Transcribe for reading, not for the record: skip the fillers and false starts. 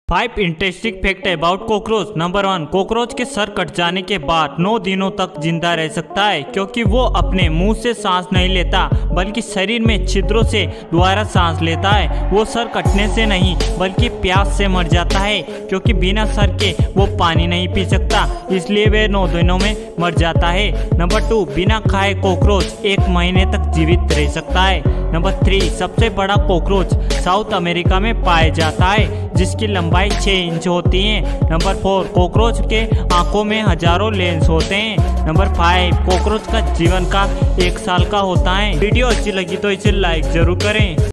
5 interesting fact about cockroach. Number 1, cockroach के सर कट जाने के बाद 9 दिनों तक जिंदा रह सकता है क्योंकि वो अपने मुंह से सांस नहीं लेता बल्कि शरीर में छिद्रों से द्वारा सांस लेता है। वो सर कटने से नहीं बल्कि प्यास से मर जाता है क्योंकि बिना सर के वो पानी नहीं पी सकता, इसलिए वे 9 दिनों में मर जाता है। नंबर 2, बिना खाए कॉकरोच 1 महीने तक जीवित रह सकता है। नंबर 3, सबसे बड़ा कॉकरोच साउथ अमेरिका में पाया जाता है जिसकी लंबाई 6 इंच होती है। नंबर 4, कॉकरोच के आंखों में हजारों लेंस होते हैं। नंबर 5, कॉकरोच का जीवन काल 1 साल का होता है। वीडियो अच्छी लगी तो इसे लाइक जरूर करें।